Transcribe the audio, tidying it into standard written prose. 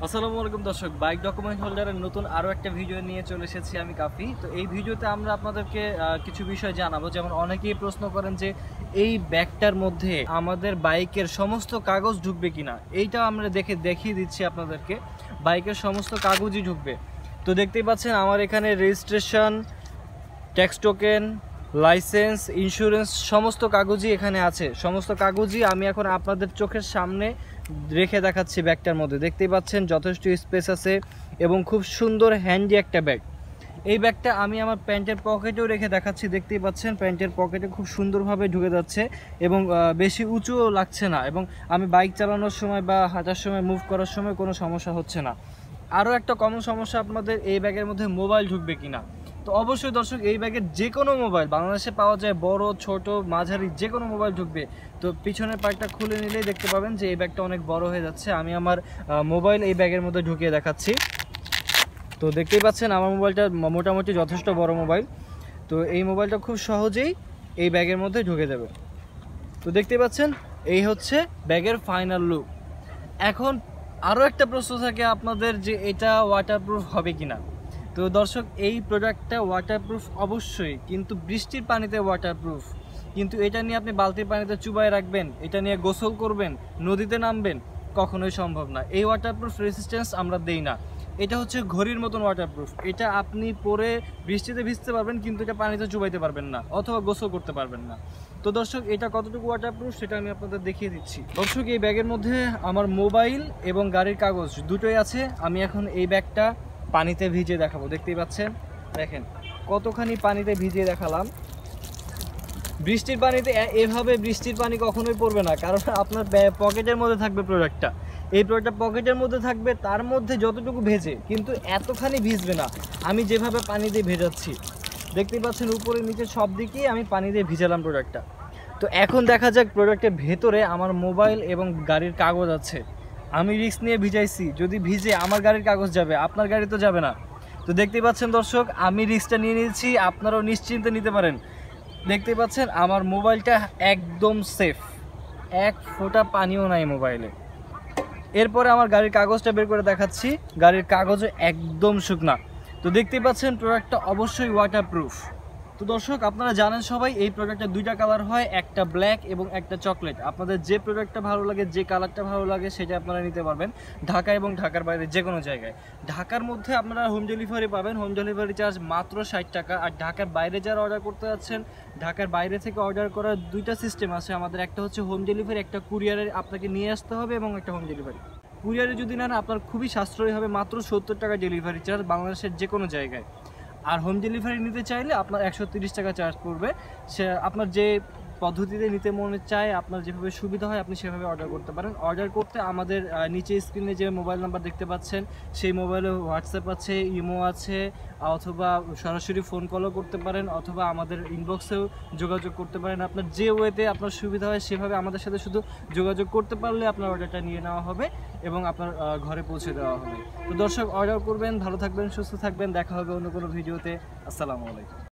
আসসালামু আলাইকুম দর্শক, বাইক ডকুমেন্ট হোল্ডারের নতুন আরও একটা ভিডিও নিয়ে চলে এসেছি আমি কাফি। তো এই ভিডিওতে আমরা আপনাদেরকে কিছু বিষয় জানাবো। যেমন অনেকেই প্রশ্ন করেন যে এই ব্যাগটার মধ্যে আমাদের বাইকের সমস্ত কাগজ ঢুকবে কিনা। এইটা আমরা দেখিয়ে দিচ্ছি আপনাদেরকে, বাইকের সমস্ত কাগজই ঢুকবে। তো দেখতেই পাচ্ছেন আমার এখানে registration, tax token, licence, insurance সমস্ত কাগজই এখানে আছে। সমস্ত কাগজই আমি এখন আপনাদের চোখের সামনে রেখে দেখাচ্ছি। ব্যাগটার মধ্যে দেখতেই পাচ্ছেন যথেষ্ট স্পেস আছে এবং খুব সুন্দর হ্যান্ডি একটা ব্যাগ। এই ব্যাগটা আমি আমার প্যান্টের পকেটেও রেখে দেখাচ্ছি। দেখতেই পাচ্ছেন প্যান্টের পকেটে খুব সুন্দরভাবে ঢুকে যাচ্ছে এবং বেশি উঁচুও লাগছে না, এবং আমি বাইক চালানোর সময় বা হাঁটার সময় মুভ করার সময় কোনো সমস্যা হচ্ছে না। আরও একটা কমন সমস্যা আপনাদের, এই ব্যাগের মধ্যে মোবাইল ঢুকবে কিনা। তো অবশ্যই দর্শক, এই ব্যাগের যে কোনো মোবাইল বাংলাদেশে পাওয়া যায়, বড় ছোট মাঝারি যে কোনো মোবাইল ঢুকবে। তো পিছনের পার্টটা খুলে নিলেই দেখতে পাবেন যে এই ব্যাগটা অনেক বড় হয়ে যাচ্ছে। আমি আমার মোবাইল এই ব্যাগের মধ্যে ঢুকিয়ে দেখাচ্ছি। তো দেখতেই পাচ্ছেন আমার মোবাইলটা মোটামুটি যথেষ্ট বড় মোবাইল। তো এই মোবাইলটা খুব সহজেই এই ব্যাগের মধ্যে ঢুকে যাবে। তো দেখতেই পাচ্ছেন এই হচ্ছে ব্যাগের ফাইনাল লুক। এখন আরও একটা প্রশ্ন থাকে আপনাদের যে এটা ওয়াটারপ্রুফ হবে কিনা। তো দর্শক, এই প্রোডাক্টটা ওয়াটারপ্রুফ অবশ্যই, কিন্তু বৃষ্টির পানিতে ওয়াটারপ্রুফ। কিন্তু এটা নিয়ে আপনি বালতির পানিতে চুবাই রাখবেন, এটা নিয়ে গোসল করবেন, নদীতে নামবেন, কখনোই সম্ভব না। এই ওয়াটারপ্রুফ রেসিস্ট্যান্স আমরা দেই না। এটা হচ্ছে ঘড়ির মতন ওয়াটারপ্রুফ। এটা আপনি পরে বৃষ্টিতে ভিজতে পারবেন, কিন্তু এটা পানিতে চুবাইতে পারবেন না অথবা গোসল করতে পারবেন না। তো দর্শক, এটা কতটুকু ওয়াটারপ্রুফ সেটা আমি আপনাদের দেখিয়ে দিচ্ছি। দর্শক, এই ব্যাগের মধ্যে আমার মোবাইল এবং গাড়ির কাগজ দুটোই আছে। আমি এখন এই ব্যাগটা পানিতে ভিজিয়ে দেখাবো। দেখতেই পাচ্ছেন, দেখেন কতখানি পানিতে ভিজিয়ে দেখালাম। বৃষ্টির পানিতে এভাবে বৃষ্টির পানি কখনোই পড়বে না, কারণ আপনার পকেটের মধ্যে থাকবে প্রোডাক্টটা। এই প্রোডাক্টটা পকেটের মধ্যে থাকবে, তার মধ্যে যতটুকু ভেজে, কিন্তু এতখানি ভিজবে না। আমি যেভাবে পানি দিয়ে ভেজাচ্ছি, দেখতেই পাচ্ছেন উপরে নিচে সব দিকেই আমি পানি দিয়ে ভিজালাম প্রোডাক্টটা। তো এখন দেখা যাক প্রোডাক্টের ভেতরে আমার মোবাইল এবং গাড়ির কাগজ আছে। আমি রিস্ক নিয়ে ভিজাইছি, যদি ভিজে আমার গাড়ির কাগজ যাবে, আপনার গাড়ি তো যাবে না। তো দেখতেই পাচ্ছেন দর্শক, আমি রিস্কটা নিয়ে নিয়েছি, আপনারাও নিশ্চিন্তে নিতে পারেন। দেখতেই পাচ্ছেন আমার মোবাইলটা একদম সেফ, এক ফোঁটা পানিও নাই মোবাইলে। এরপরে আমার গাড়ির কাগজটা বের করে দেখাচ্ছি, গাড়ির কাগজও একদম শুকনা। তো দেখতেই পাচ্ছেন প্রোডাক্টটা অবশ্যই ওয়াটারপ্রুফ। তো দর্শক, আপনারা জানেন সবাই এই প্রোডাক্টটা দুইটা কালার হয়, একটা ব্ল্যাক এবং একটা চকলেট। আপনাদের যে প্রোডাক্টটা ভালো লাগে, যে কালারটা ভালো লাগে সেটা আপনারা নিতে পারবেন ঢাকা এবং ঢাকার বাইরে যে কোনো জায়গায়। ঢাকার মধ্যে আপনারা হোম ডেলিভারি পাবেন, হোম ডেলিভারি চার্জ মাত্র 60 টাকা। আর ঢাকার বাইরে যারা অর্ডার করতে যাচ্ছেন, ঢাকার বাইরে থেকে অর্ডার করার দুইটা সিস্টেম আছে আমাদের। একটা হচ্ছে হোম ডেলিভারি, একটা কুরিয়ারে আপনাকে নিয়ে আসতে হবে, এবং একটা হোম ডেলিভারি। কুরিয়ারে যদি নেন আপনার খুবই সাশ্রয়ী হবে, মাত্র 70 টাকা ডেলিভারি চার্জ বাংলাদেশের যে কোনো জায়গায়। আর হোম ডেলিভারি নিতে চাইলে আপনার 130 টাকা চার্জ পড়বে। সে আপনার যে পদ্ধতিতে নিতে মনে চায়, আপনার যেভাবে সুবিধা হয় আপনি সেভাবে অর্ডার করতে পারেন। অর্ডার করতে আমাদের নিচে স্ক্রিনে যে মোবাইল নাম্বার দেখতে পাচ্ছেন, সেই মোবাইলে হোয়াটসঅ্যাপ আছে, ইমো আছে, অথবা সরাসরি ফোন কলও করতে পারেন, অথবা আমাদের ইনবক্সেও যোগাযোগ করতে পারেন। আপনার যে ওয়েতে আপনার সুবিধা হয় সেভাবে আমাদের সাথে শুধু যোগাযোগ করতে পারলে আপনার অর্ডারটা নিয়ে নেওয়া হবে এবং আপনার ঘরে পৌঁছে দেওয়া হবে। তো দর্শক, অর্ডার করবেন, ভালো থাকবেন, সুস্থ থাকবেন, দেখা হবে অন্য কোনো ভিডিওতে। আসসালামু আলাইকুম।